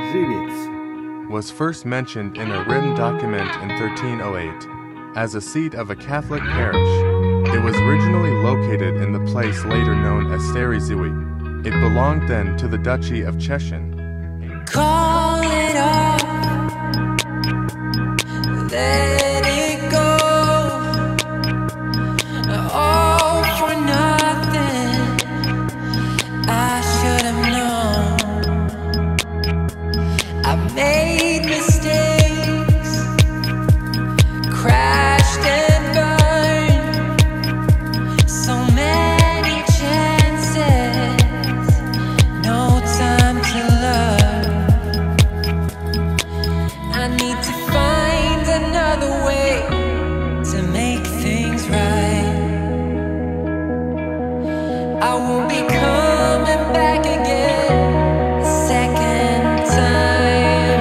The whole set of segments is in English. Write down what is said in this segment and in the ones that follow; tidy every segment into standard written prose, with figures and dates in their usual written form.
Żywiec was first mentioned in a written document in 1308 as a seat of a Catholic parish. It was originally located in the place later known as Stary Żywiec. It belonged then to the Duchy of Cieszyn. Call it off, let it go, all for nothing. I should have known. I made mistakes, crashed and burned, so many chances, no time to learn. I need to find another way to make things right. I won't be coming back again a second time.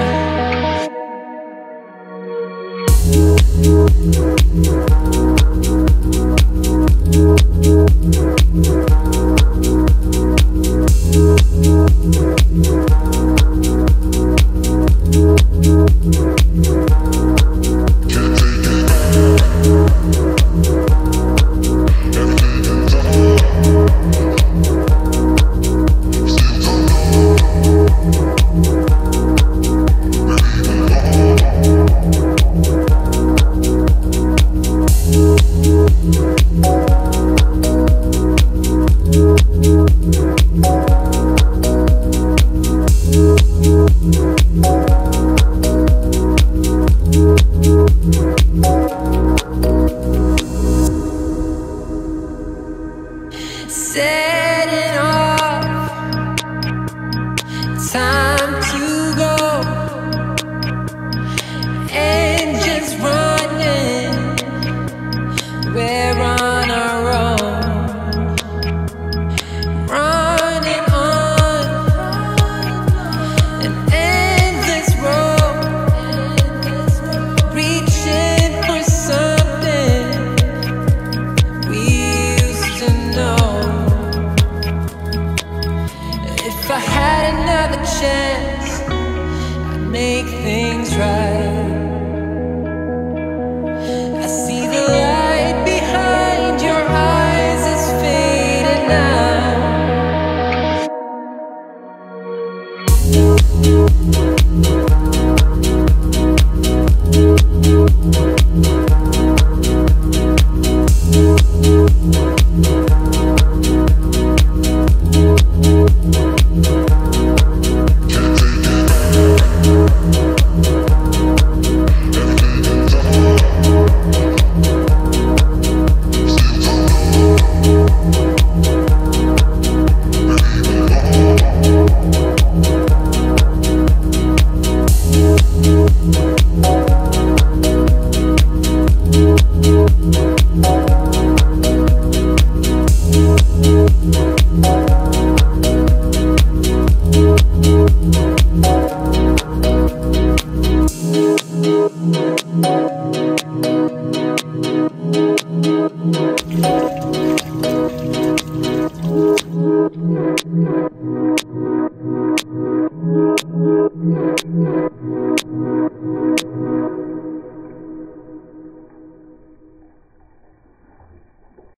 Setting off, time to go. Engines running, we're on our own. Running on an endless road, reaching for something we used to know. If I had another chance, I'd make things right. I see the light behind your eyes is fading now.